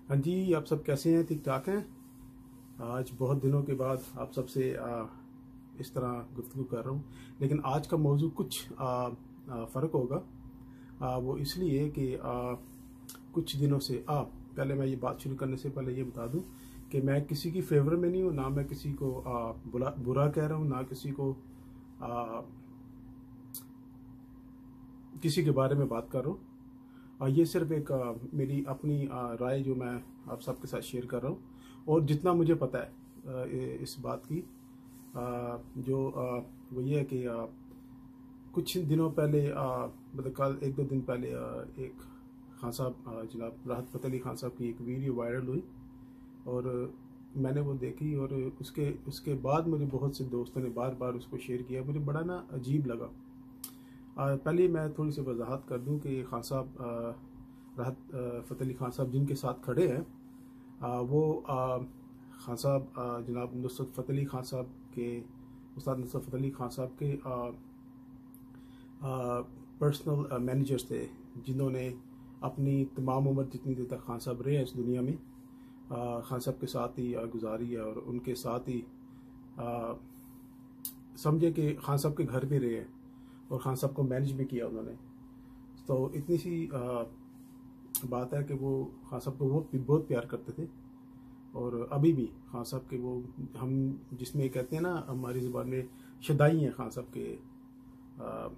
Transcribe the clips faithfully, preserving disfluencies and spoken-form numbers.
हाँ जी, आप सब कैसे हैं? ठीक ठाक हैं? आज बहुत दिनों के बाद आप सबसे आ, इस तरह गुफ्तगू कर रहा हूँ, लेकिन आज का मौजू कुछ आ, आ, फ़र्क होगा। आ, वो इसलिए कि आ, कुछ दिनों से आ, पहले मैं ये बात शुरू करने से पहले ये बता दूं कि मैं किसी की फेवर में नहीं हूँ, ना मैं किसी को आ, बुला बुरा कह रहा हूँ, ना किसी को आ, किसी के बारे में बात कर रहा हूँ। और ये सिर्फ एक आ, मेरी अपनी आ, राय जो मैं आप सबके साथ शेयर कर रहा हूँ, और जितना मुझे पता है आ, इस बात की आ, जो आ, वो ये है कि आ, कुछ दिनों पहले आ, मतलब कल एक दो दिन पहले आ, एक खान साहब जनाब राहत फ़तेह अली खान साहब की एक वीडियो वायरल हुई, और मैंने वो देखी, और उसके उसके बाद मुझे बहुत से दोस्तों ने बार बार उसको शेयर किया। मुझे बड़ा ना अजीब लगा। आ, पहले मैं थोड़ी सी वजाहत कर दूं कि खान साहब राहत फ़तेह अली खान साहब जिनके साथ खड़े हैं, आ, वो आ, खान साहब जनाब नुसरत फ़तेह अली खान साहब के उस्ताद नुसरत फ़तेह अली खान साहब के पर्सनल मैनेजर्स थे, जिन्होंने अपनी तमाम उम्र जितनी देर तक खान साहब रहे हैं इस दुनिया में, आ, खान साहब के साथ ही गुजारी है, और उनके साथ ही समझे कि खान साहब के घर भी रहे हैं और खान साहब को मैनेज भी किया उन्होंने। तो इतनी सी आ, बात है कि वो खान साहब को बहुत बहुत प्यार करते थे, और अभी भी खान साहब के वो हम जिसमें कहते हैं ना हमारी ज़ुबान में शदाई हैं खान साहब के। आ,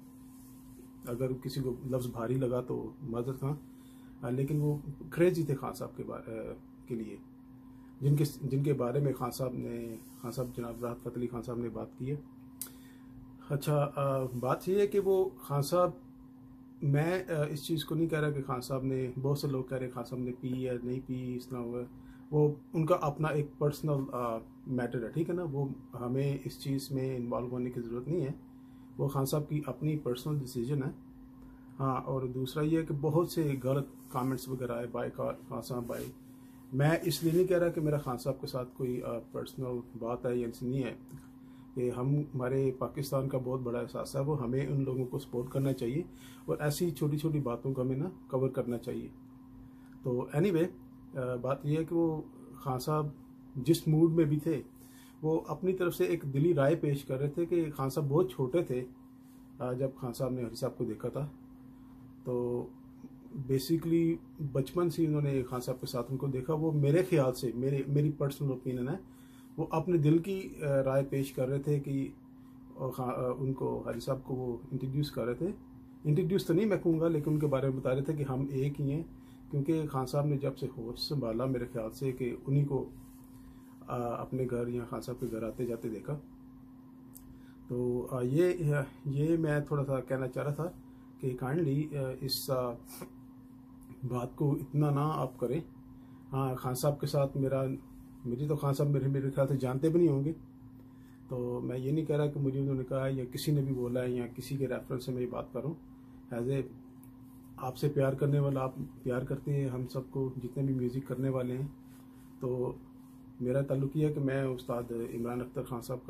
अगर किसी को लफ्ज़ भारी लगा तो माजरत खां, लेकिन वो क्रेजी थे खान साहब के बारे के लिए, जिनके जिनके बारे में खान साहब ने खान साहब जनाब राहत फ़तेह अली खान साहब ने बात की है। अच्छा, आ, बात यह है कि वो खान साहब, मैं इस चीज़ को नहीं कह रहा कि खान साहब ने, बहुत से लोग कह रहे खान साहब ने पी या नहीं पी, इस तरह हुआ, वो उनका अपना एक पर्सनल मैटर है, ठीक है ना। वो हमें इस चीज़ में इन्वॉल्व होने की ज़रूरत नहीं है, वो खान साहब की अपनी पर्सनल डिसीजन है। हाँ, और दूसरा ये है कि बहुत से गलत कमेंट्स वगैरह आए बाय खान साहब बाय, मैं इसलिए नहीं कह रहा कि मेरा खान साहब के साथ कोई पर्सनल बात है या नहीं है, कि हम हमारे पाकिस्तान का बहुत बड़ा एहसास है, वो हमें उन लोगों को सपोर्ट करना चाहिए, और ऐसी छोटी छोटी बातों को हमें ना कवर करना चाहिए। तो एनीवे anyway, बात यह है कि वो खान साहब जिस मूड में भी थे, वो अपनी तरफ से एक दिली राय पेश कर रहे थे कि खान साहब बहुत छोटे थे जब खान साहब ने हरी साहब को देखा था। तो बेसिकली बचपन से उन्होंने खान साहब के साथ उनको देखा। वो मेरे ख्याल से, मेरे मेरी पर्सनल ओपिनियन है, वो अपने दिल की राय पेश कर रहे थे कि उनको हरी साहब को वो इंट्रोड्यूस कर रहे थे। इंट्रोड्यूस तो नहीं मैं कहूँगा, लेकिन उनके बारे में बता रहे थे कि हम एक ही हैं, क्योंकि खान साहब ने जब से होश संभाला मेरे ख्याल से कि उन्हीं को आ, अपने घर या खान साहब के घर आते जाते देखा। तो आ, ये ये मैं थोड़ा सा कहना चाह रहा था कि काइंडली इस आ, बात को इतना ना आप करें। हाँ, खान साहब के साथ मेरा मेरी तो खान साहब मेरे मेरे ख्याल से जानते भी नहीं होंगे, तो मैं ये नहीं कह रहा कि मुझे उन्होंने कहा है या किसी ने भी बोला है या किसी के रेफरेंस से मैं ये बात करूँ। एज ए आपसे प्यार करने वाला, आप प्यार करते हैं हम सबको, जितने भी म्यूज़िक करने वाले हैं। तो मेरा ताल्लुक ये है कि मैं उस्ताद इमरान अख्तर खान साहब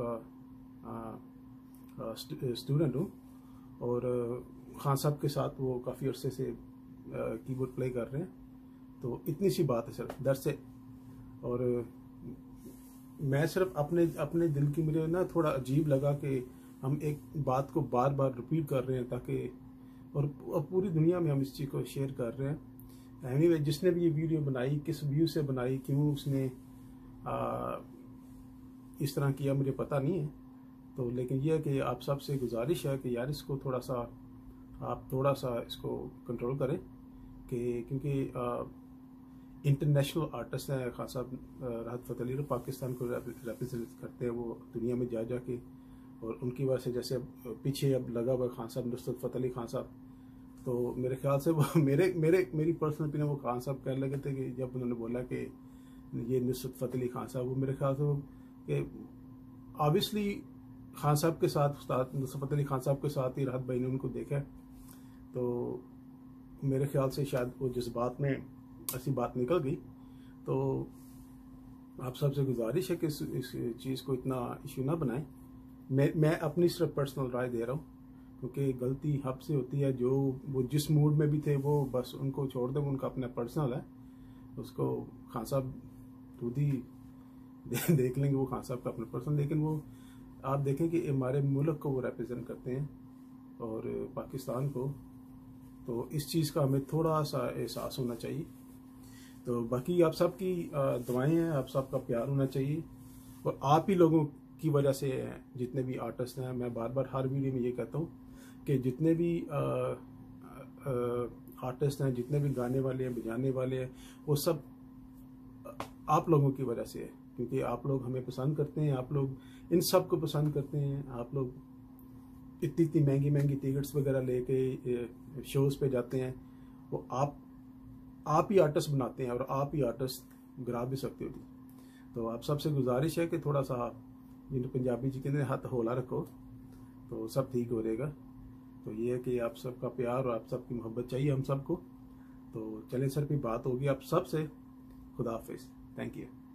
का स्टूडेंट हूँ, और खान साहब के साथ वो काफ़ी अरसे से कीबोर्ड प्ले कर रहे हैं। तो इतनी सी बात है सिर्फ दर से, और मैं सिर्फ अपने अपने दिल की, मुझे ना थोड़ा अजीब लगा कि हम एक बात को बार बार रिपीट कर रहे हैं, ताकि और पूरी दुनिया में हम इस चीज़ को शेयर कर रहे हैं। एनीवे, जिसने भी ये वीडियो बनाई, किस व्यू से बनाई, क्यों उसने आ, इस तरह किया, मुझे पता नहीं है। तो लेकिन यह है कि आप सबसे गुजारिश है कि यार इसको थोड़ा सा आप थोड़ा सा इसको कंट्रोल करें, कि क्योंकि इंटरनेशनल आर्टिस्ट हैं खान साहब राहत फ़तेह अली, पाकिस्तान को रिप्रेजेंट करते हैं वो दुनिया में जा जा के, और उनकी वजह से जैसे पीछे अब लगा हुआ खान साहब नुसरत फ़तेह अली खान साहब, तो मेरे ख्याल से वो मेरे मेरे मेरी पर्सनल ओपिनियन, वो खान साहब कहने लगे थे कि जब उन्होंने बोला कि ये नुसरत फ़तेह अली खान साहब, वो मेरे ख्याल से वो कि ऑब्वियसली खान साहब के साथ, उस्ताद नुसरत फ़तेह अली खान साहब के साथ ही राहत भाई ने उनको देखा, तो मेरे ख्याल से शायद वो जज्बात में ऐसी बात निकल गई। तो आप सबसे गुजारिश है कि इस, इस चीज़ को इतना इशू ना बनाएं। मैं मैं अपनी सिर्फ पर्सनल राय दे रहा हूँ, क्योंकि गलती हब से होती है। जो वो जिस मूड में भी थे, वो बस उनको छोड़ दें, उनका अपना पर्सनल है। उसको खान साहब खुद ही दे, देख लेंगे, वो खान साहब का अपना पर्सन, लेकिन वो आप देखें कि हमारे मुल्क को वो रिप्रेजेंट करते हैं और पाकिस्तान को, तो इस चीज़ का हमें थोड़ा सा एहसास होना चाहिए। तो बाकी आप सब की दुआएं हैं, आप सब का प्यार होना चाहिए, और आप ही लोगों की वजह से जितने भी आर्टिस्ट हैं, मैं बार बार हर वीडियो में ये कहता हूँ कि जितने भी आर्टिस्ट हैं, जितने भी गाने वाले हैं, बजाने वाले हैं, वो सब आप लोगों की वजह से है, क्योंकि आप लोग हमें पसंद करते हैं, आप लोग इन सब को पसंद करते हैं, आप लोग इतनी इतनी महंगी महंगी टिकट्स वगैरह लेके शोज़ पे जाते हैं, वो आप आप ही आर्टिस्ट बनाते हैं और आप ही आर्टिस्ट गिरा भी सकते हो। तो आप सबसे गुजारिश है कि थोड़ा सा जिन पंजाबी जी कहते हैं हाथ हौला रखो, तो सब ठीक हो रहेगा। तो ये है कि आप सबका प्यार और आप सबकी मोहब्बत चाहिए हम सबको। तो चलें सर, भी बात होगी आप सबसे। खुदा हाफिज़, थैंक यू।